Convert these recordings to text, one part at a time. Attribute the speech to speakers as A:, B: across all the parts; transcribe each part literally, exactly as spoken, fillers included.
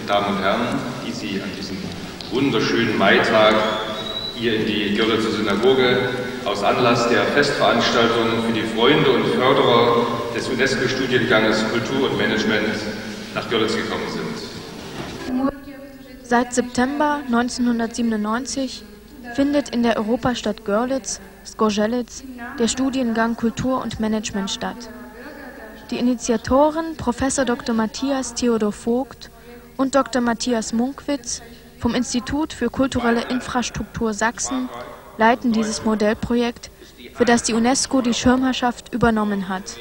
A: Damen und Herren, die Sie an diesem wunderschönen Maitag hier in die Görlitzer Synagoge aus Anlass der Festveranstaltung für die Freunde und Förderer des UNESCO-Studienganges Kultur und Management nach Görlitz gekommen sind.
B: Seit September neunzehnhundertsiebenundneunzig findet in der Europastadt Görlitz, Zgorzelec, der Studiengang Kultur und Management statt. Die Initiatoren Professor Doktor Matthias Theodor Vogt und Doktor Matthias Munkwitz vom Institut für kulturelle Infrastruktur Sachsen leiten dieses Modellprojekt, für das die UNESCO die Schirmherrschaft übernommen hat.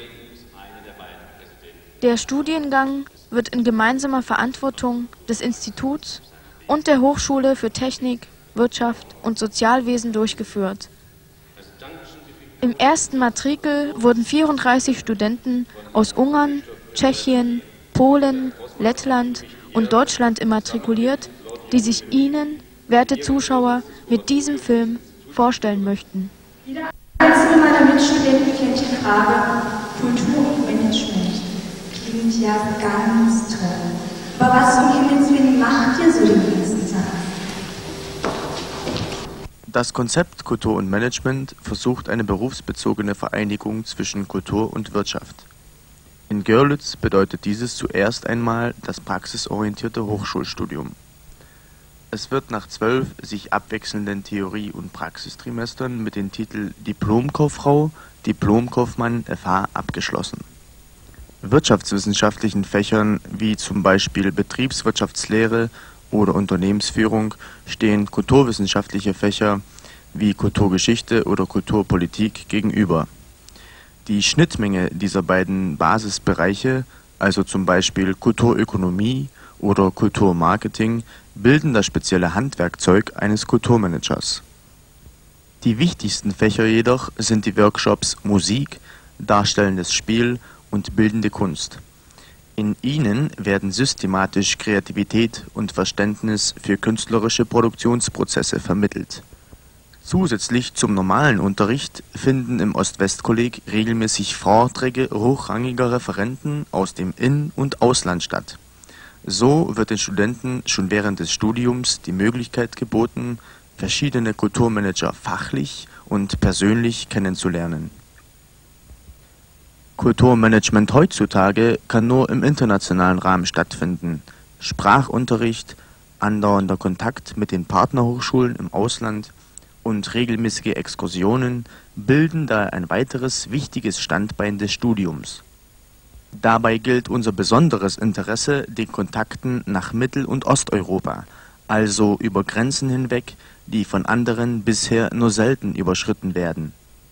B: Der Studiengang wird in gemeinsamer Verantwortung des Instituts und der Hochschule für Technik, Wirtschaft und Sozialwesen durchgeführt. Im ersten Matrikel wurden vierunddreißig Studenten aus Ungarn, Tschechien, Polen, Lettland und Deutschland immatrikuliert, die sich Ihnen, werte Zuschauer, mit diesem Film vorstellen möchten.
C: Jeder einzelne meiner Mitstudenten kennt die Frage Kultur und Management. Klingt ja ganz toll. Aber was um Himmels Willen macht ihr so den ganzen Tag?
D: Das Konzept Kultur und Management versucht eine berufsbezogene Vereinigung zwischen Kultur und Wirtschaft. In Görlitz bedeutet dieses zuerst einmal das praxisorientierte Hochschulstudium. Es wird nach zwölf sich abwechselnden Theorie- und Praxistrimestern mit den Titeln Diplomkauffrau, Diplomkaufmann F H abgeschlossen. Wirtschaftswissenschaftlichen Fächern wie zum Beispiel Betriebswirtschaftslehre oder Unternehmensführung stehen kulturwissenschaftliche Fächer wie Kulturgeschichte oder Kulturpolitik gegenüber. Die Schnittmenge dieser beiden Basisbereiche, also zum Beispiel Kulturökonomie oder Kulturmarketing, bilden das spezielle Handwerkzeug eines Kulturmanagers. Die wichtigsten Fächer jedoch sind die Workshops Musik, Darstellendes Spiel und Bildende Kunst. In ihnen werden systematisch Kreativität und Verständnis für künstlerische Produktionsprozesse vermittelt. Zusätzlich zum normalen Unterricht finden im Ost-West-Kolleg regelmäßig Vorträge hochrangiger Referenten aus dem In- und Ausland statt. So wird den Studenten schon während des Studiums die Möglichkeit geboten, verschiedene Kulturmanager fachlich und persönlich kennenzulernen. Kulturmanagement heutzutage kann nur im internationalen Rahmen stattfinden. Sprachunterricht, andauernder Kontakt mit den Partnerhochschulen im Ausland und regelmäßige Exkursionen bilden da ein weiteres wichtiges Standbein des Studiums. Dabei gilt unser besonderes Interesse den Kontakten nach Mittel- und Osteuropa, also über Grenzen hinweg, die von anderen bisher nur selten überschritten werden.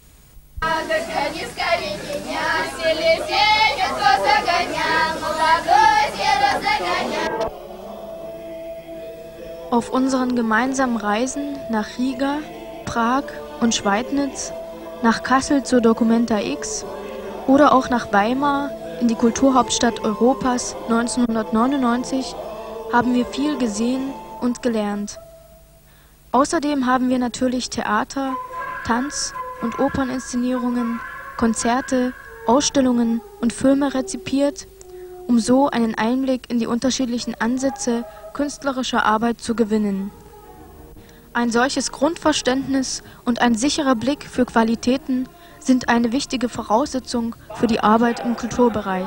B: Auf unseren gemeinsamen Reisen nach Riga, Prag und Schweidnitz, nach Kassel zur Documenta X oder auch nach Weimar in die Kulturhauptstadt Europas neunzehnhundertneunundneunzig haben wir viel gesehen und gelernt. Außerdem haben wir natürlich Theater, Tanz- und Operninszenierungen, Konzerte, Ausstellungen und Filme rezipiert, um so einen Einblick in die unterschiedlichen Ansätze künstlerischer Arbeit zu gewinnen. Ein solches Grundverständnis und ein sicherer Blick für Qualitäten sind eine wichtige Voraussetzung für die Arbeit im Kulturbereich.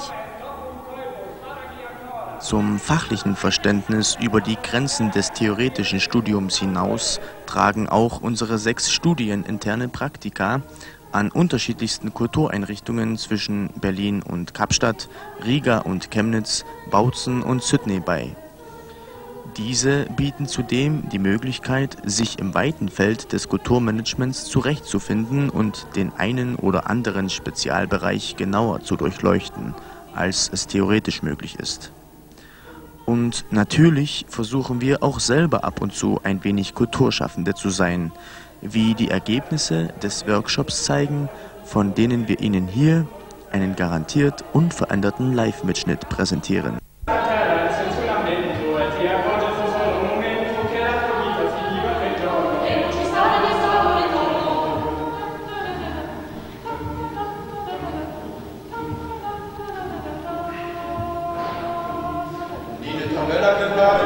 D: Zum fachlichen Verständnis über die Grenzen des theoretischen Studiums hinaus tragen auch unsere sechs studieninterne Praktika an unterschiedlichsten Kultureinrichtungen zwischen Berlin und Kapstadt, Riga und Chemnitz, Bautzen und Sydney bei. Diese bieten zudem die Möglichkeit, sich im weiten Feld des Kulturmanagements zurechtzufinden und den einen oder anderen Spezialbereich genauer zu durchleuchten, als es theoretisch möglich ist. Und natürlich versuchen wir auch selber ab und zu ein wenig Kulturschaffende zu sein, wie die Ergebnisse des Workshops zeigen, von denen wir Ihnen hier einen garantiert unveränderten Live-Mitschnitt präsentieren.
E: Tabella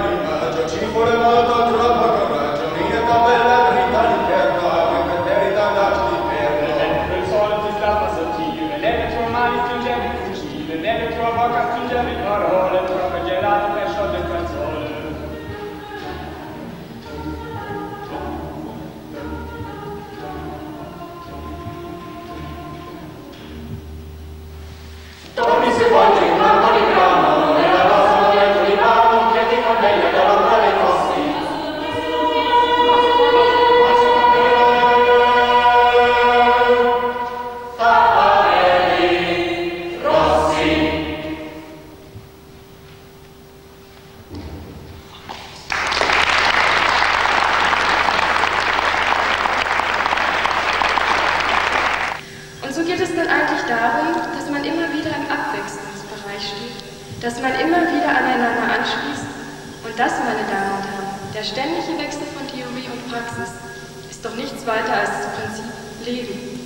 E: Und so geht es dann eigentlich darum, dass man immer wieder im Abwechslungsbereich steht, dass man immer wieder aneinander anschließt. Und das, meine Damen und Herren, der ständige Wechsel von Theorie und Praxis, ist doch nichts weiter als das Prinzip Leben.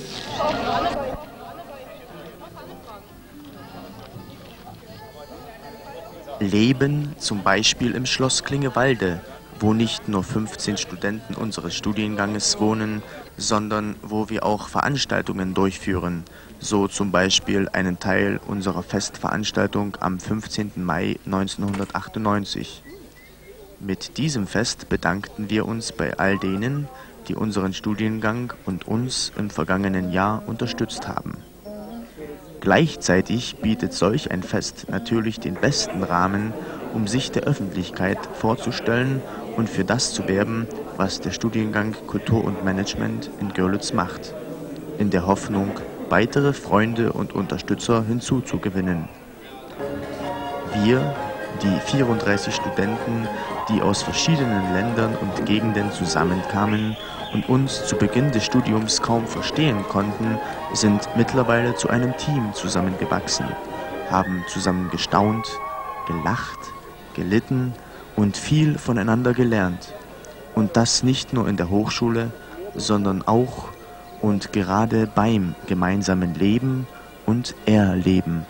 D: Leben zum Beispiel im Schloss Klingewalde, wo nicht nur fünfzehn Studenten unseres Studienganges wohnen, sondern wo wir auch Veranstaltungen durchführen, so zum Beispiel einen Teil unserer Festveranstaltung am fünfzehnten Mai neunzehnhundertachtundneunzig. Mit diesem Fest bedankten wir uns bei all denen, die unseren Studiengang und uns im vergangenen Jahr unterstützt haben. Gleichzeitig bietet solch ein Fest natürlich den besten Rahmen, um sich der Öffentlichkeit vorzustellen und für das zu werben, was der Studiengang Kultur und Management in Görlitz macht, in der Hoffnung, weitere Freunde und Unterstützer hinzuzugewinnen. Wir, die vierunddreißig Studenten, die aus verschiedenen Ländern und Gegenden zusammenkamen und uns zu Beginn des Studiums kaum verstehen konnten, sind mittlerweile zu einem Team zusammengewachsen, haben zusammen gestaunt, gelacht, gelitten und viel voneinander gelernt. Und das nicht nur in der Hochschule, sondern auch und gerade beim gemeinsamen Leben und Erleben.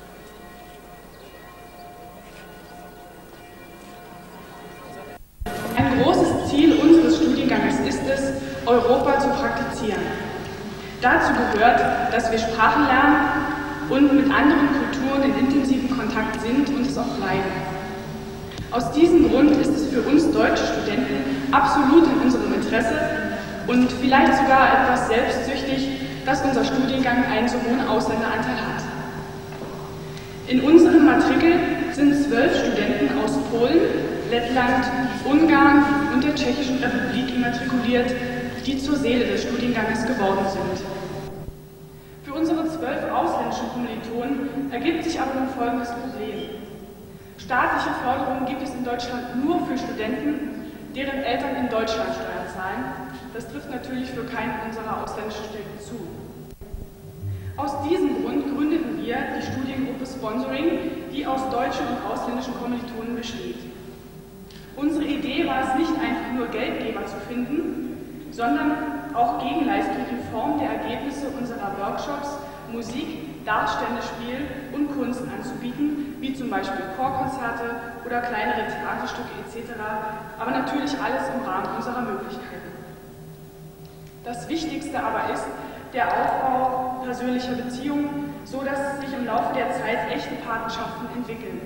F: Ein großes Ziel unseres Studienganges ist es, Europa zu praktizieren. Dazu gehört, dass wir Sprachen lernen und mit anderen Kulturen in intensiven Kontakt sind und es auch bleiben. Aus diesem Grund ist es für uns deutsche Studenten absolut in unserem Interesse und vielleicht sogar etwas selbstsüchtig, dass unser Studiengang einen so hohen Ausländeranteil hat. In unserem Matrikel sind zwölf Studenten aus Polen, Lettland, Ungarn und der Tschechischen Republik immatrikuliert, die zur Seele des Studienganges geworden sind. Für unsere zwölf ausländischen Kommilitonen ergibt sich aber nun folgendes Problem. Staatliche Förderung gibt es in Deutschland nur für Studenten, deren Eltern in Deutschland Steuern zahlen. Das trifft natürlich für keinen unserer ausländischen Studenten zu. Aus diesem Grund gründeten wir die Studiengruppe Sponsoring, die aus deutschen und ausländischen Kommilitonen besteht. Unsere Idee war es nicht einfach nur Geldgeber zu finden, sondern auch Gegenleistung in Form der Ergebnisse unserer Workshops, Musik, Darstellendes Spiel und Kunst anzubieten, wie zum Beispiel Chorkonzerte oder kleinere Theaterstücke et cetera, aber natürlich alles im Rahmen unserer Möglichkeiten. Das Wichtigste aber ist der Aufbau persönlicher Beziehungen, so dass sich im Laufe der Zeit echte Patenschaften entwickeln.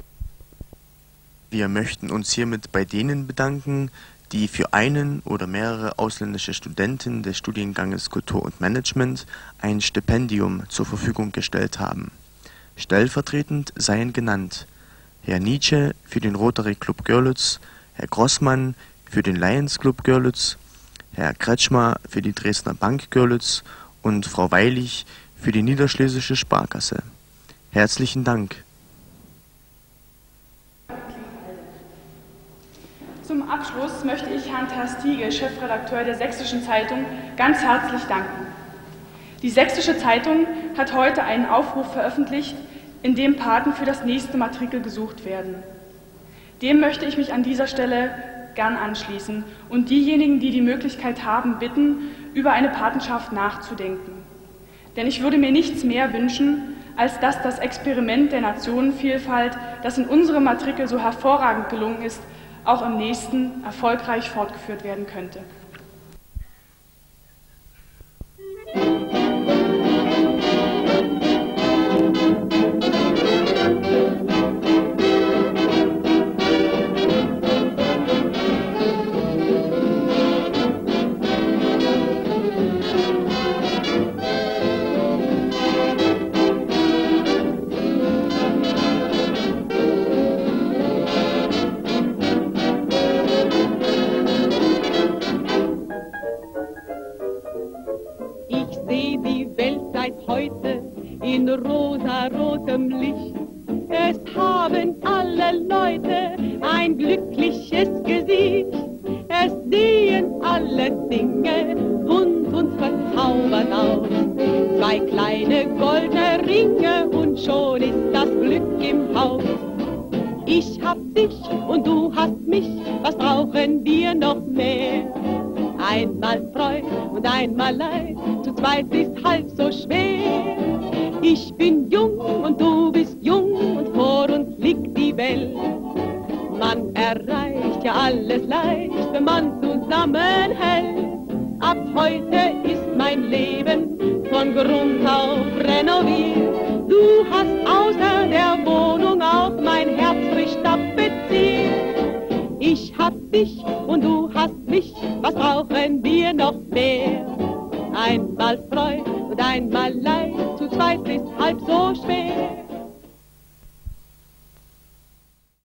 D: Wir möchten uns hiermit bei denen bedanken, die für einen oder mehrere ausländische Studenten des Studienganges Kultur und Management ein Stipendium zur Verfügung gestellt haben. Stellvertretend seien genannt Herr Nietzsche für den Rotary Club Görlitz, Herr Grossmann für den Lions Club Görlitz, Herr Kretschmer für die Dresdner Bank Görlitz und Frau Weilich für die Niederschlesische Sparkasse. Herzlichen Dank.
F: Zum Abschluss möchte ich Herrn Terstiege, Chefredakteur der Sächsischen Zeitung, ganz herzlich danken. Die Sächsische Zeitung hat heute einen Aufruf veröffentlicht, in dem Paten für das nächste Matrikel gesucht werden. Dem möchte ich mich an dieser Stelle gern anschließen und diejenigen, die die Möglichkeit haben, bitten, über eine Patenschaft nachzudenken. Denn ich würde mir nichts mehr wünschen, als dass das Experiment der Nationenvielfalt, das in unserem Matrikel so hervorragend gelungen ist, auch im nächsten erfolgreich fortgeführt werden könnte.
G: In rosarotem Licht, es haben alle Leute ein glückliches Gesicht. Es sehen alle Dinge bunt und verzaubert aus. Zwei kleine goldene Ringe und schon ist das Glück im Haus. Ich hab dich und du hast mich, was brauchen wir noch mehr? Einmal Freud und einmal Leid, zu zweit ist halb so schwer. Ich bin jung und du bist jung und vor uns liegt die Welt. Man erreicht ja alles leicht, wenn man zusammenhält. Ab heute ist mein Leben von Grund auf renoviert. Du hast außer der Wohnung auch mein Herz frisch tapeziert. Ich hab dich und du hast mich, was brauchen wir noch mehr? Einmal Freud und einmal Leid, zu zweit ist halb so schwer.